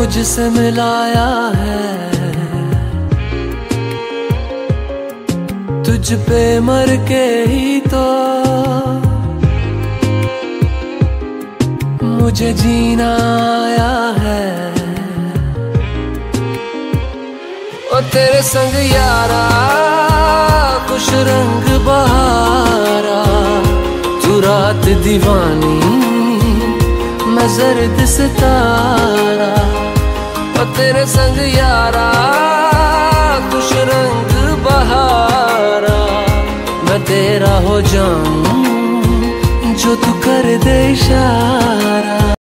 तुझसे मिलाया है, तुझ पे मर के ही तो मुझे जीना आया है। ओ तेरे संग यारा खुश रंग बहारा, तू रात दीवानी मैं जर्द सितारा। ओ तेरे संग यारा खुश रंग बहारा, मैं तेरा हो जाऊं जो तू कर दे इशारा।